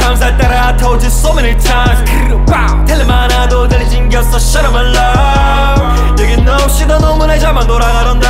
times I thought I told you so many times. 텔레만 하도 들리징겼어 shut up my love. 여긴 없이도 너무나 잘만 돌아가던데.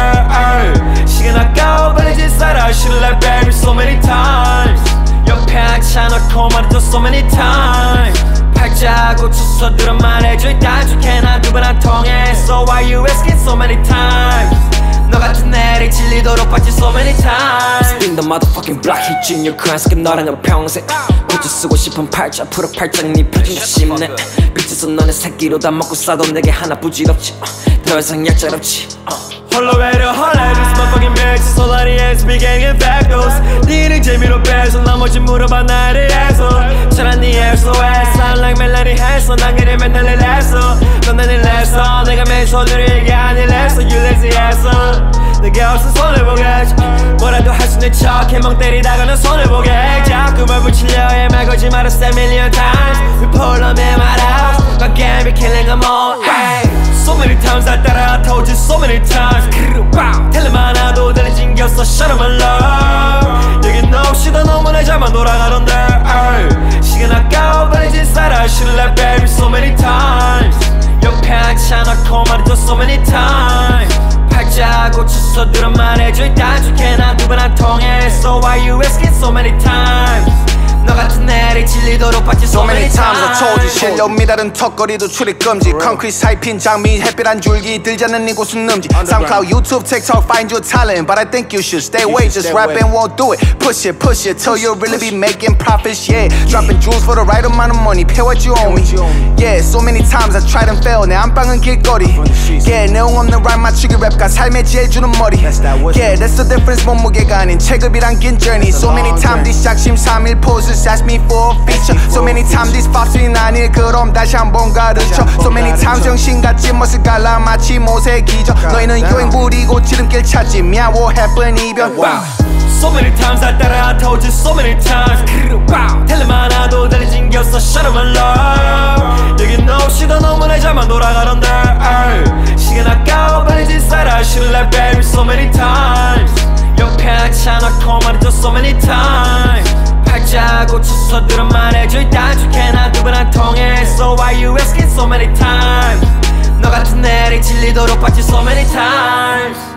시간 아까워 빨리 짓살아 should've let baby so many times. 옆에 앉혀놓고 말해줘 so many times. 팔자 고쳐서 들어 말해줘 일단 좋게 난 두 번 안 통해. So why you asking so many times. 너 같은 애를 질리도록 봤지 so many times. Spin the motherfucking block hit you in your crown. 스킵 너라는 평생 고쳐 쓰고 싶은 팔자 앞으로 팔짱 네 표정 조심해. 빛에서 너네 새끼로 다 먹고 싸도 내게 하나 부질없지. 더 이상 얄짤없지. 홀로 외려 홀라 this motherfucking bitch. 소란이 ass beginning factors. 니는 재미로 빼서 나머지 물어봐 나를 해서. 차라리 네 SOS I'm like 멜로디 했어. 난 그래 맨날 릴했어. 넌 나를 냈어. 내가 맨 소리를 얘기 안 릴했어. You lazy 했어. 내게 없어 손해보게. 뭐라도 할 수 있는 척 해멍 때리다가 넌 손해보게. 자꾸 말 붙이려 해 말 거짓말을 say million times. We pull up in my house. My game be killing them all. So many times I thought I told you so many times. 텔레만 하도 들리징겼어 shut up my love. 여긴 없이도 너무나 잘만 돌아가던데. 시간 아까워 빨리 짓살아 should've let baby so many times. 옆에 앉혀놓고 말해줘 so many times. 팔자 고쳐서 들어 말해줘 일단 좋게 난 두 번 안 통해. So why you asking so many times. 너 같은 애를 질리도록 봤지 so many times. I told you 실력 미달은 턱걸이도 출입 금지. 콘크리트 살핀 장미 햇빛 한 줄기 들지 않는 이곳은 음지. SoundCloud, YouTube, TikTok, find your talent. But I think you should stay away. Just rapping won't do it. Push it till you really be making profits. Yeah, dropping jewels for the right amount of money. Pay what you owe me. Yeah, so many times I tried and failed. 내 안방은 길거리. Yeah, 내용 없는 라임 맞추기 랩과 삶에 지혜 주는 머리. Yeah, that's the difference. 몸무게가 아닌 체급이란 긴 journey. So many times these 작심 3일 poses ask me for a feature. So many times these pops이 아닐 그럼 다시 한번 가르쳐. So many times 정신같이 멋을 갈라 마치 못의 기적. 너희는 여행 부리고 지름길 찾지 미워해 뿐 이별. So many times I thought I told you so many times. 텔레만 하도 들리징겼어 shut up my love. 여긴 없이도 너무나 잘만 돌아가던데. 시간 아까워 빨리 짓살아 should've let baby so many times. 옆에 앉혀놓고 말해줘 so many times. 팔자 고쳐서 들어 말해줘 일단 좋게 난 두 번 안 통해. So why you asking so many times. 너 같은 애를 질리도록 봤지 so many times.